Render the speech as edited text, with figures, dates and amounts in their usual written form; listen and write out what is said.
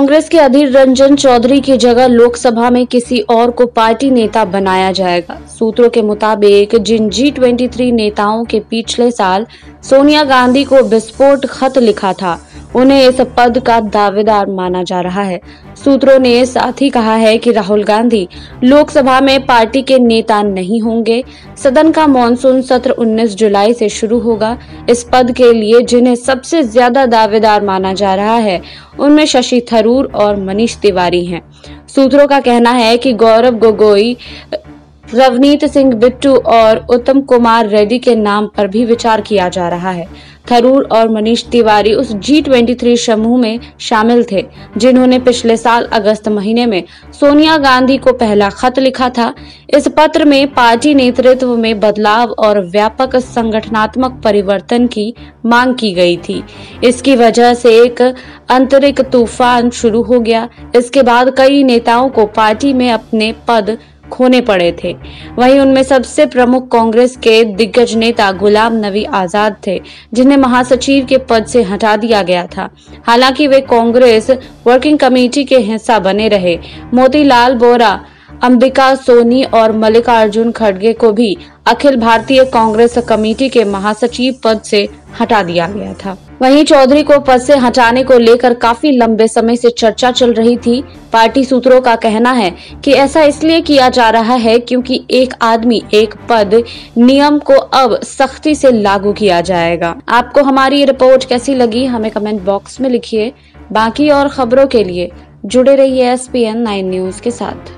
कांग्रेस के अधीर रंजन चौधरी की जगह लोकसभा में किसी और को पार्टी नेता बनाया जाएगा। सूत्रों के मुताबिक जिन G23 नेताओं के पिछले साल सोनिया गांधी को विस्फोट खत लिखा था, उन्हें इस पद का दावेदार माना जा रहा है। सूत्रों ने साथ ही कहा है कि राहुल गांधी लोकसभा में पार्टी के नेता नहीं होंगे। सदन का मॉनसून सत्र 19 जुलाई से शुरू होगा। इस पद के लिए जिन्हें सबसे ज्यादा दावेदार माना जा रहा है, उनमें शशि थरूर और मनीष तिवारी हैं। सूत्रों का कहना है कि गौरव गोगोई, रवनीत सिंह बिट्टू और उत्तम कुमार रेड्डी के नाम पर भी विचार किया जा रहा है। थरूर और मनीष तिवारी उस G23 समूह में शामिल थे जिन्होंने पिछले साल अगस्त महीने में सोनिया गांधी को पहला खत लिखा था। इस पत्र में पार्टी नेतृत्व में बदलाव और व्यापक संगठनात्मक परिवर्तन की मांग की गई थी। इसकी वजह से एक आंतरिक तूफान शुरू हो गया। इसके बाद कई नेताओं को पार्टी में अपने पद खोने पड़े थे। वहीं उनमें सबसे प्रमुख कांग्रेस के दिग्गज नेता गुलाम नबी आजाद थे, जिन्हें महासचिव के पद से हटा दिया गया था। हालांकि वे कांग्रेस वर्किंग कमेटी के हिस्सा बने रहे। मोतीलाल वोरा, अंबिका सोनी और मल्लिकार्जुन खड़गे को भी अखिल भारतीय कांग्रेस कमेटी के महासचिव पद से हटा दिया गया था। वहीं चौधरी को पद से हटाने को लेकर काफी लंबे समय से चर्चा चल रही थी। पार्टी सूत्रों का कहना है कि ऐसा इसलिए किया जा रहा है क्योंकि एक आदमी एक पद नियम को अब सख्ती से लागू किया जाएगा। आपको हमारी ये रिपोर्ट कैसी लगी, हमें कमेंट बॉक्स में लिखिए। बाकी और खबरों के लिए जुड़े रहिए SPN 9 न्यूज के साथ।